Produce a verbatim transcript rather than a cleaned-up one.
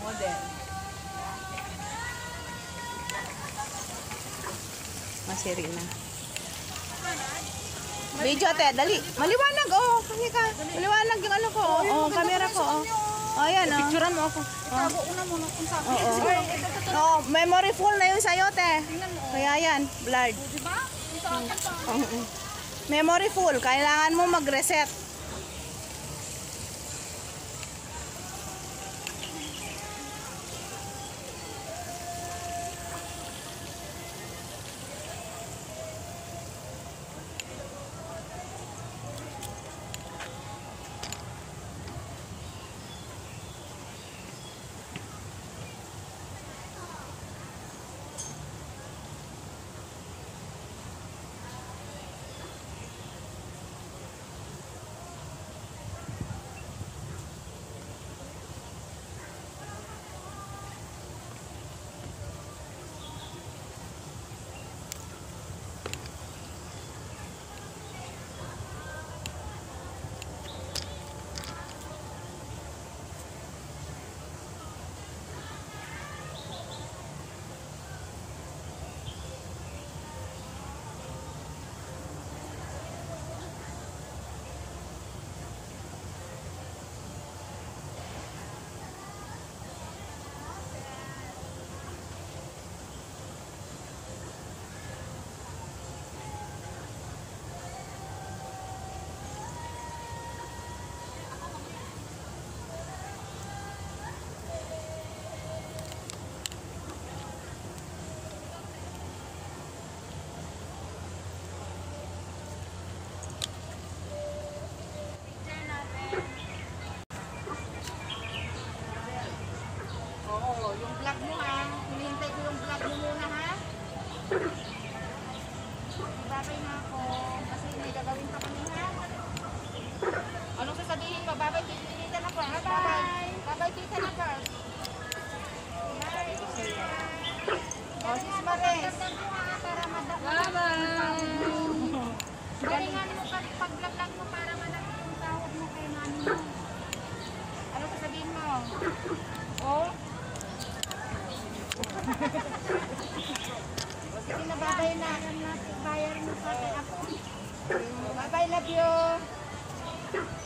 Model. Masiri na. Video te, dali. Maliwanag oh, kasi ka. Maliwanag yung ano ko. Oh, oh camera ko oh. Oh, yan oh. Picturean mo ako. Itago ko na muna kung sa akin. Oo. Oh, memory full na yun sa'yo te. Kaya yan, blurred. Diba? Sa akin pa. Memory full, kailangan mo mag-reset. Yung vlog mo ha. Hinihintay ko yung vlog mo muna ha. Babay na ako. Kasi may gagawin pa kami ha. Anong sasabihin mo? Babay tita na pa. Babay. Babay tita na pa. Bye. O sis Mares. Bye-bye. Galingan mo pag-vlog mo para malaki yung tawag mo kay mami mo. Anong sasabihin mo? Oh? Sige na, babay na. Bayar mo sa akin ako. Bye-bye, love you.